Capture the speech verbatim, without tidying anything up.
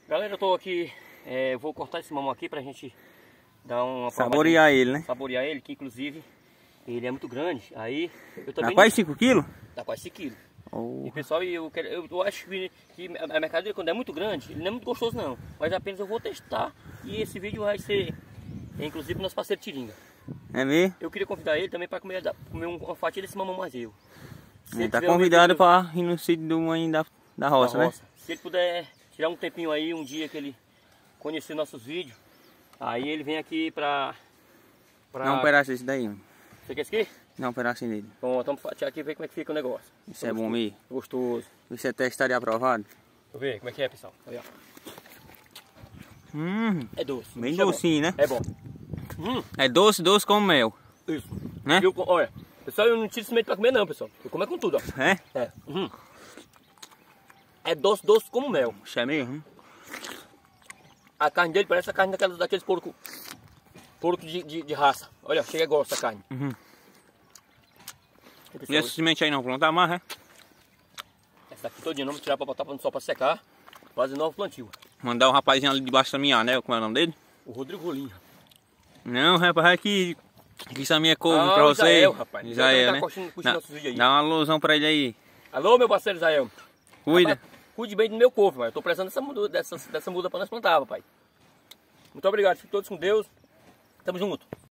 Galera, eu tô aqui, é, vou cortar esse mamão aqui pra gente dar uma saborear ele, né? Saborear ele, que inclusive ele é muito grande. Aí eu também. Dá quase cinco quilos? Dá quase cinco quilos. Oh. E pessoal, eu, quero, eu, eu acho que, que a mercadoria quando é muito grande, ele não é muito gostoso não. Mas apenas eu vou testar e esse vídeo vai ser, inclusive, nosso parceiro Tiringa. É mesmo? Eu queria convidar ele também para comer, comer uma fatia desse mamão mazeu. Ele tá convidado um para ir no sítio do mãe da, da roça, da roça, né? Se ele puder tirar um tempinho aí, um dia que ele conhecer nossos vídeos, aí ele vem aqui pra... pra... Dá um pedaço desse daí, mano. Você quer esse aqui? Dá um pedacinho dele. Bom, então vamos tirar aqui e ver como é que fica o negócio. Isso é bom mesmo? Gostoso. Você testaria aprovado? Deixa eu ver como é que é, pessoal. Aí, ó. Hum, é doce. Bem Isso docinho, é né? É bom. Hum. É doce, doce como mel. Isso. Né? Eu, olha, pessoal, eu não tiro semente pra comer não, pessoal. Eu como é com tudo, ó. É? É. Uhum. É doce, doce como mel. Isso é mesmo? A carne dele parece a carne daqueles, daqueles porco, porco de, de, de raça. Olha, chega igual essa carne. Uhum. E, pessoal, e essa semente aí não plantar mais, é? Essa daqui todinha, vamos tirar pra botar no sol pra secar. Fazer novo plantio. Mandar o rapazinho ali debaixo da minha anel, como é o nome dele? O Rodrigo Rolinho. Não, rapaz, é que isso a minha couve ah, pra você. Israel, rapaz. Israel, né? Tá curtindo, curtindo nossos vídeos aí. Dá uma alusão pra ele aí. Alô, meu parceiro Israel. Cuida. Rapaz, cuide bem do meu couve, mas eu tô precisando dessa muda, dessa, dessa muda pra nós plantar, papai. Muito obrigado, fiquem todos com Deus. Tamo junto.